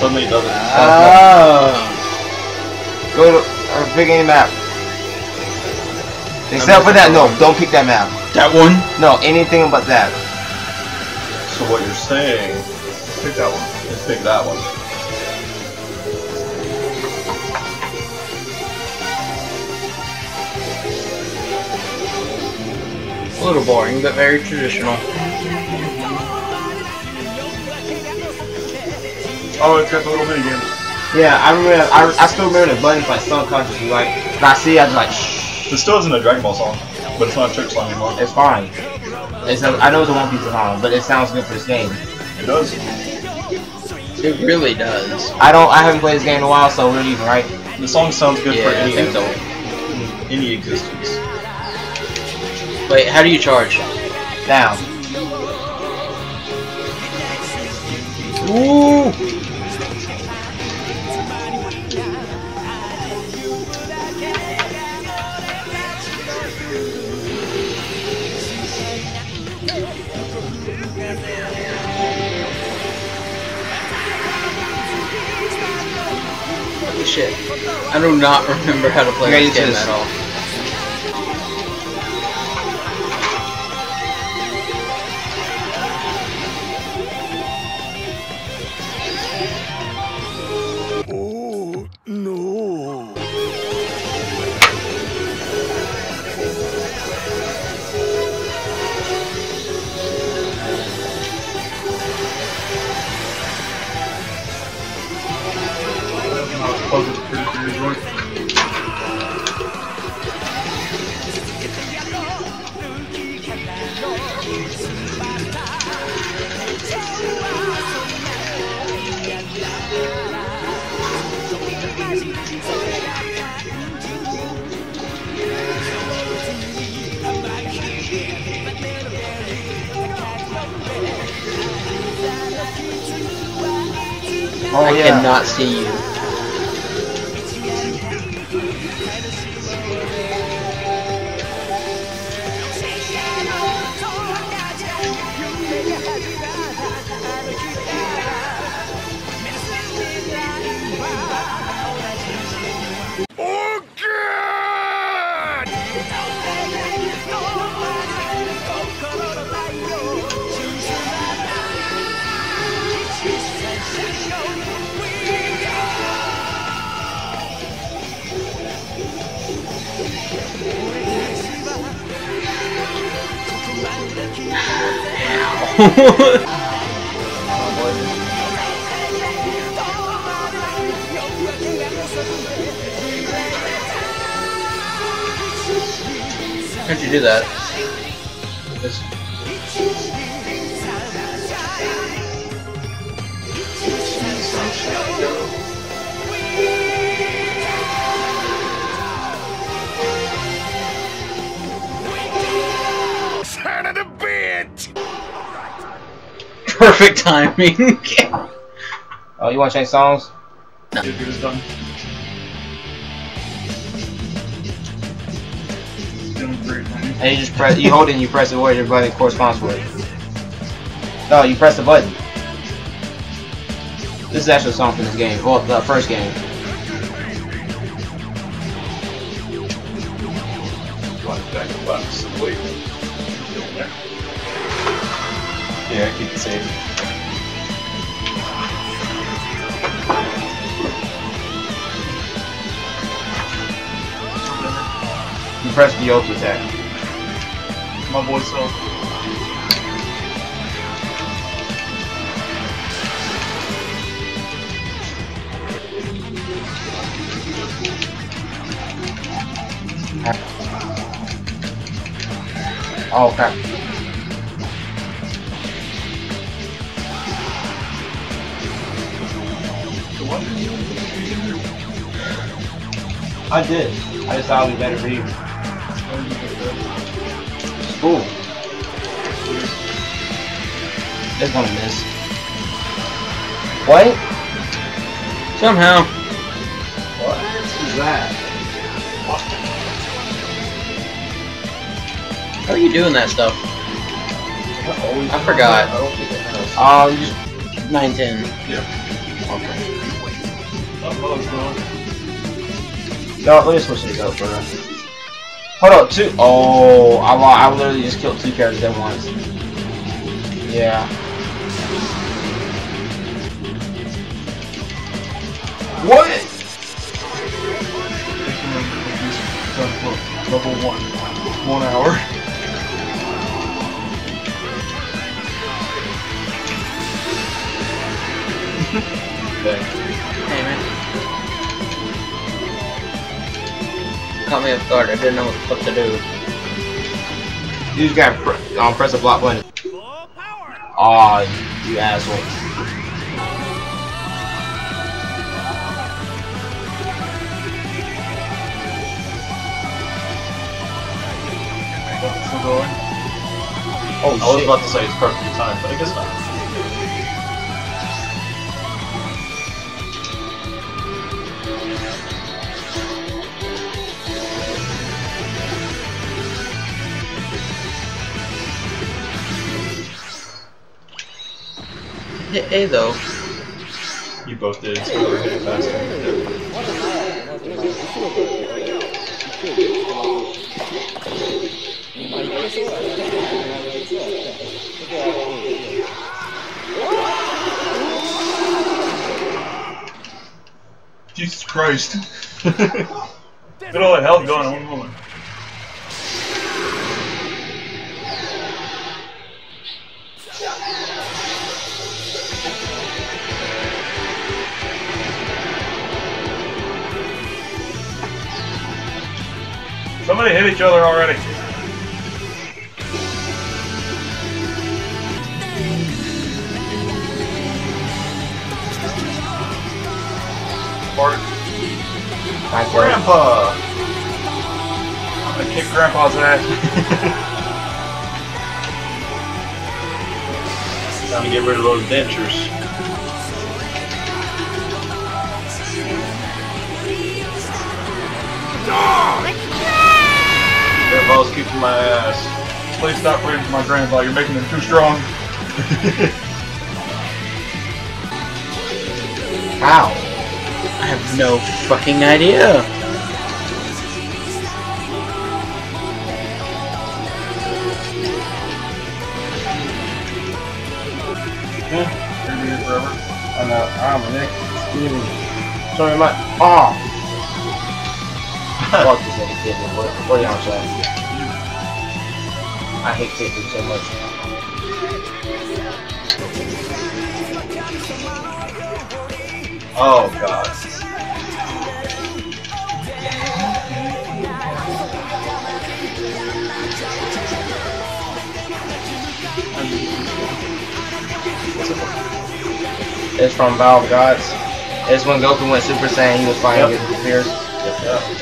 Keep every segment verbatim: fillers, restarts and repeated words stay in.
suddenly it doesn't. Oh. Go to uh, pick any map. Except for that, no, don't pick that map. That one? No, anything but that. So what you're saying? Pick that one. Just pick that one. A little boring, but very traditional. Oh, it's got the little mini games. Yeah, I remember. I, I still remember the buttons like subconsciously. Like, if I see, I just like shh. This still isn't a Dragon Ball song, but it's not a trick song anymore. It's fine. It's a, I know it's a One Piece song, but it sounds good for this game. It does. It really does. I don't. I haven't played this game in a while, so we're even right. The song sounds good Yeah, for any I think so. any existence. Wait, how do you charge? Down. Ooh! Holy shit. I do not remember how to play Yeah, this game just- at all. Oh, no. Oh I yeah. cannot see you. Oh, God! How'd you do that? This. Son of a bitch! Perfect timing. Oh, you want to change songs? No. It is done. And you just press. You hold it and you press it where your button corresponds with it. No, you press the button. This is actually a song from this game. Well, the first game. Yeah, keep it safe. You press the ulti attack. My voice off. Oh crap. I did. I just thought it would be better for you. Ooh. It's gonna miss. What? Somehow. What is that? How are you doing that stuff? I forgot. Um, you just nine ten. Yeah. Okay. Oh, well, it's going. No, let me switch these up for that. Hold up, two. Oh, I, I literally just killed two characters at once. Yeah. What? Level one. One hour. Okay. Hey man. Caught me off guard, I didn't know what the fuck to do. You just gotta pr um, press the block button. Aw, oh, you asshole. Still going? Oh, I was shit. about to say it's perfectly timed, but I guess not. Hit A though. You both did, so we're hitting faster. Jesus Christ. Look at all that health going on one moment. Somebody hit each other already. Bart. Thank you. Grandpa! I'm gonna kick Grandpa's ass. Time to get rid of those dentures. Grandpa's kicking my ass. Please stop waiting for my grandpa, you're making him too strong. How? I have no fucking idea. Yeah, gonna be here forever. I know. Ah, my neck. Excuse me. Sorry, my. Oh! Fuck this nigga kid. What, what are y'all saying? I hate this dude so much. Oh god. It's from Valve Gods. It's when Goku went Super Saiyan, he was fighting Yep. his peers. Yep, yep.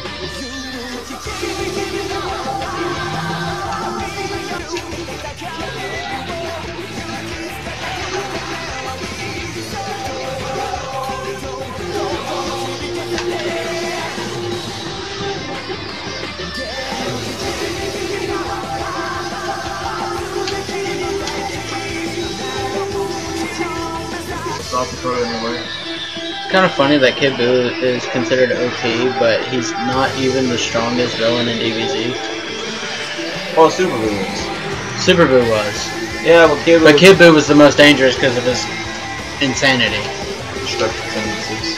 South Dakota anyway. It's kind of funny that Kid Buu is considered O P, but he's not even the strongest villain in D B Z. Oh, Super Buu was. Super Buu was. Yeah, but Kid Buu. But Kid Buu was the most dangerous because of his insanity. Destructive tendencies.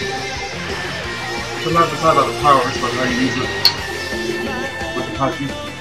So not just not about the powers, but how you use it with the Hachi.